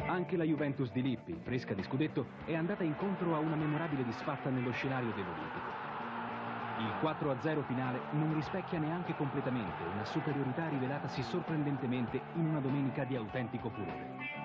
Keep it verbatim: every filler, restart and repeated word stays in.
Anche la Juventus di Lippi, fresca di scudetto, è andata incontro a una memorabile disfatta nello scenario dell'Olimpico. Il quattro a zero finale non rispecchia neanche completamente una superiorità rivelatasi sorprendentemente in una domenica di autentico furore.